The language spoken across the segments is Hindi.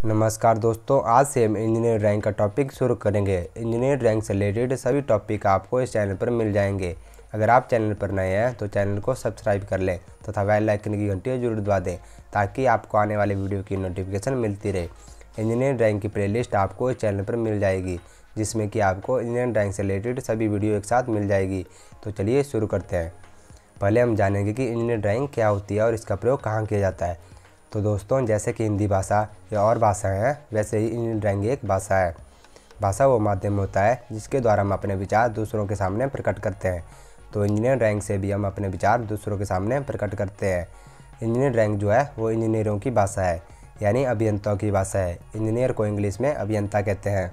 नमस्कार दोस्तों, आज से हम इंजीनियर ड्राइंग का टॉपिक शुरू करेंगे। इंजीनियर ड्राइंग से रिलेटेड सभी टॉपिक आपको इस चैनल पर मिल जाएंगे। अगर आप चैनल पर नए हैं तो चैनल को सब्सक्राइब कर लें तथा बेल आइकन की घंटी जरूर दबा दें ताकि आपको आने वाले वीडियो की नोटिफिकेशन मिलती रहे। इंजीनियर ड्राइंग की प्लेलिस्ट आपको इस चैनल पर मिल जाएगी, जिसमें कि आपको इंजीनियर ड्राइंग से रिलेटेड सभी वीडियो एक साथ मिल जाएगी। तो चलिए शुरू करते हैं। पहले हम जानेंगे कि इंजीनियर ड्राइंग क्या होती है और इसका प्रयोग कहाँ किया जाता है। तो दोस्तों, जैसे कि हिंदी भाषा या और भाषाएं हैं, वैसे ही इंजीनियर ड्राइंग एक भाषा है। भाषा वो माध्यम होता है जिसके द्वारा हम अपने विचार दूसरों के सामने प्रकट करते हैं। तो इंजीनियर ड्राइंग से भी हम अपने विचार दूसरों के सामने प्रकट करते हैं। इंजीनियर ड्राइंग जो है वो इंजीनियरों की भाषा है, यानी अभियंताओं की भाषा है। इंजीनियर को इंग्लिश में अभियंता कहते हैं।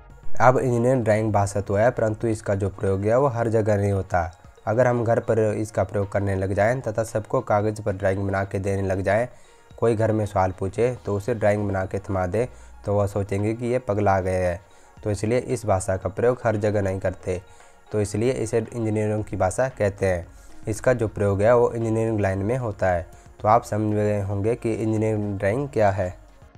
अब इंजीनियर ड्राइंग भाषा तो है, परंतु इसका जो प्रयोग है वो हर जगह नहीं होता। अगर हम घर पर इसका प्रयोग करने लग जाएं तथा सबको कागज़ पर ड्राइंग बना के देने लग जाएं, कोई घर में सवाल पूछे तो उसे ड्राइंग बना के थमा दे तो वह सोचेंगे कि ये पगला गए हैं। तो इसलिए इस भाषा का प्रयोग हर जगह नहीं करते, तो इसलिए इसे इंजीनियरों की भाषा कहते हैं। इसका जो प्रयोग है वो इंजीनियरिंग लाइन में होता है। तो आप समझ गए होंगे कि इंजीनियरिंग ड्राइंग क्या है।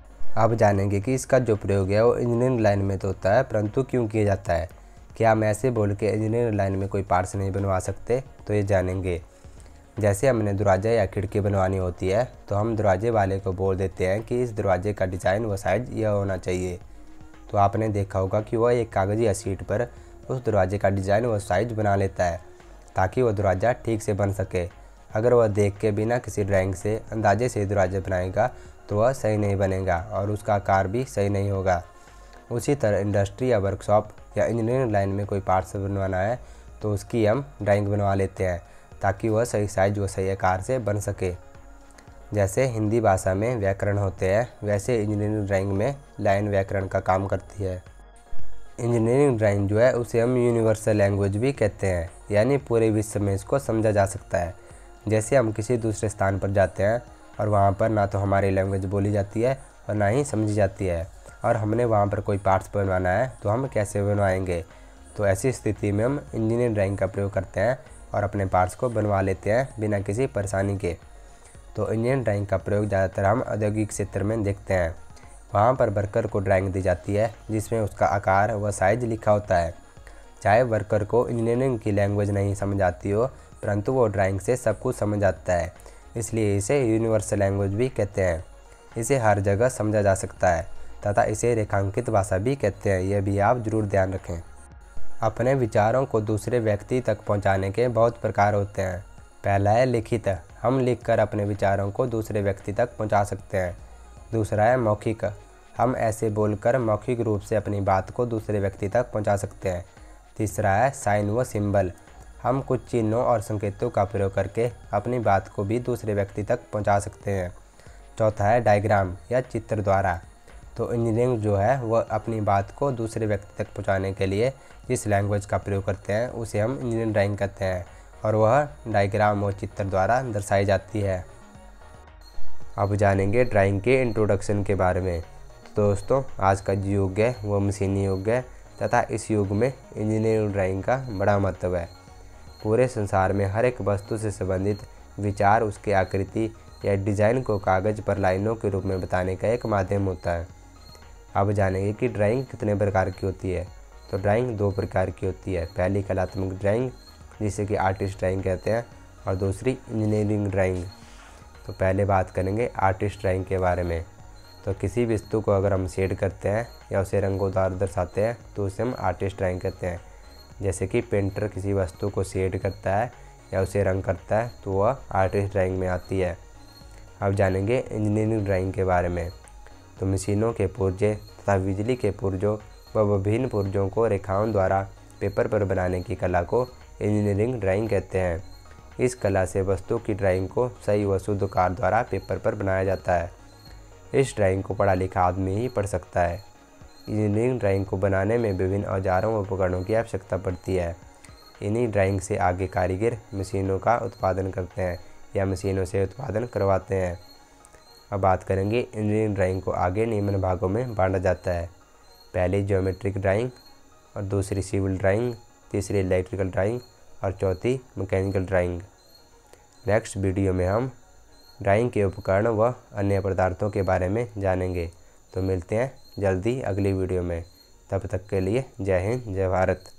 अब जानेंगे कि इसका जो प्रयोग है वो इंजीनियरिंग लाइन में तो होता है, परंतु क्यों किया जाता है। क्या हम ऐसे बोल के इंजीनियरिंग लाइन में कोई पार्ट्स नहीं बनवा सकते, तो ये जानेंगे। जैसे हमने दरवाजा या खिड़की बनवानी होती है तो हम दरवाजे वाले को बोल देते हैं कि इस दरवाजे का डिज़ाइन व साइज़ यह होना चाहिए। तो आपने देखा होगा कि वह एक कागज़ या शीट पर उस दरवाजे का डिज़ाइन व साइज़ बना लेता है ताकि वह दरवाज़ा ठीक से बन सके। अगर वह देख के बिना किसी ड्राइंग से अंदाजे से दरवाजा बनाएगा तो वह सही नहीं बनेगा और उसका आकार भी सही नहीं होगा। उसी तरह इंडस्ट्री या वर्कशॉप या इंजीनियरिंग लाइन में कोई पार्ट्स बनवाना है तो उसकी हम ड्राइंग बनवा लेते हैं ताकि वह सही साइज व सही आकार से बन सके। जैसे हिंदी भाषा में व्याकरण होते हैं, वैसे इंजीनियरिंग ड्राइंग में लाइन व्याकरण का काम करती है। इंजीनियरिंग ड्राइंग जो है उसे हम यूनिवर्सल लैंग्वेज भी कहते हैं, यानी पूरे विश्व में इसको समझा जा सकता है। जैसे हम किसी दूसरे स्थान पर जाते हैं और वहाँ पर ना तो हमारी लैंग्वेज बोली जाती है और ना ही समझी जाती है, और हमने वहाँ पर कोई पार्ट्स बनवाना है तो हम कैसे बनवाएंगे। तो ऐसी स्थिति में हम इंजीनियरिंग ड्राइंग का प्रयोग करते हैं और अपने पार्ट्स को बनवा लेते हैं बिना किसी परेशानी के। तो इंजीनियरिंग ड्राइंग का प्रयोग ज़्यादातर हम औद्योगिक क्षेत्र में देखते हैं। वहाँ पर वर्कर को ड्राइंग दी जाती है जिसमें उसका आकार व साइज लिखा होता है। चाहे वर्कर को इंजीनियरिंग की लैंग्वेज नहीं समझ आती हो, परंतु वो ड्राइंग से सब कुछ समझ आता है, इसलिए इसे यूनिवर्सल लैंग्वेज भी कहते हैं। इसे हर जगह समझा जा सकता है तथा इसे रेखांकित भाषा भी कहते हैं, यह भी आप जरूर ध्यान रखें। अपने विचारों को दूसरे व्यक्ति तक पहुंचाने के बहुत प्रकार होते हैं। पहला है लिखित, हम लिखकर अपने विचारों को दूसरे व्यक्ति तक पहुंचा सकते हैं। दूसरा है मौखिक, हम ऐसे बोलकर मौखिक रूप से अपनी बात को दूसरे व्यक्ति तक पहुंचा सकते हैं। तीसरा है साइन व सिंबल, हम कुछ चिन्हों और संकेतों का प्रयोग करके अपनी बात को भी दूसरे व्यक्ति तक पहुँचा सकते हैं। चौथा है डायग्राम या चित्र द्वारा। तो इंजीनियरिंग जो है वह अपनी बात को दूसरे व्यक्ति तक पहुंचाने के लिए जिस लैंग्वेज का प्रयोग करते हैं उसे हम इंजीनियरिंग ड्राइंग कहते हैं, और वह डायग्राम और चित्र द्वारा दर्शाई जाती है। अब जानेंगे ड्राइंग के इंट्रोडक्शन के बारे में। तो दोस्तों, आज का जो युग है वह मशीनी युग है तथा इस युग में इंजीनियरिंग ड्राइंग का बड़ा महत्व है। पूरे संसार में हर एक वस्तु से संबंधित विचार उसके आकृति या डिज़ाइन को कागज़ पर लाइनों के रूप में बताने का एक माध्यम होता है। अब जानेंगे कि ड्राइंग कितने प्रकार की होती है। तो ड्राइंग दो प्रकार की होती है। पहली कलात्मक ड्राइंग, जिसे कि आर्टिस्ट ड्राइंग कहते हैं, और दूसरी इंजीनियरिंग ड्राइंग। तो पहले बात करेंगे आर्टिस्ट ड्राइंग के बारे में। तो किसी वस्तु को अगर हम शेड करते हैं या उसे रंगों द्वारा दर्शाते हैं तो उसे हम आर्टिस्ट ड्राइंग कहते हैं। जैसे कि पेंटर किसी वस्तु को शेड करता है या उसे रंग करता है तो वह आर्टिस्ट ड्राइंग में आती है। अब जानेंगे इंजीनियरिंग ड्राइंग के बारे में। तो मशीनों के पुर्जे तथा बिजली के पुर्जों व विभिन्न पुर्जों को रेखाओं द्वारा पेपर पर बनाने की कला को इंजीनियरिंग ड्राइंग कहते हैं। इस कला से वस्तु की ड्राइंग को सही व शुद्ध आकार द्वारा पेपर पर बनाया जाता है। इस ड्राइंग को पढ़ा लिखा आदमी ही पढ़ सकता है। इंजीनियरिंग ड्राइंग को बनाने में विभिन्न औजारों व उपकरणों की आवश्यकता पड़ती है। इन्हीं ड्राइंग से आगे कारीगर मशीनों का उत्पादन करते हैं या मशीनों से उत्पादन करवाते हैं। अब बात करेंगे इंजीनियरिंग ड्राइंग को आगे निम्न भागों में बांटा जाता है। पहली ज्योमेट्रिक ड्राइंग, और दूसरी सिविल ड्राइंग, तीसरी इलेक्ट्रिकल ड्राइंग और चौथी मैकेनिकल ड्राइंग। नेक्स्ट वीडियो में हम ड्राइंग के उपकरण व अन्य पदार्थों के बारे में जानेंगे। तो मिलते हैं जल्दी अगली वीडियो में। तब तक के लिए जय हिंद, जय भारत।